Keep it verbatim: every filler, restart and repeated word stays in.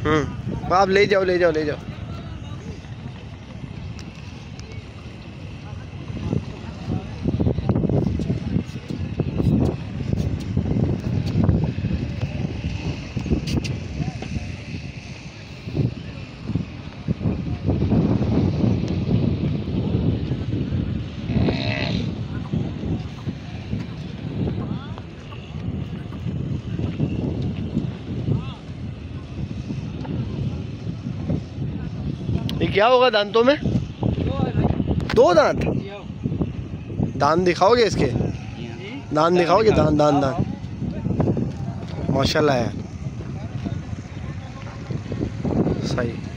हम्म, आप ले जाओ ले जाओ ले जाओ। ये क्या होगा दांतों में? दो दांत? दांत दिखाओगे इसके? दांत दिखाओगे? दांत दांत दांत माशाल्लाह है। सही।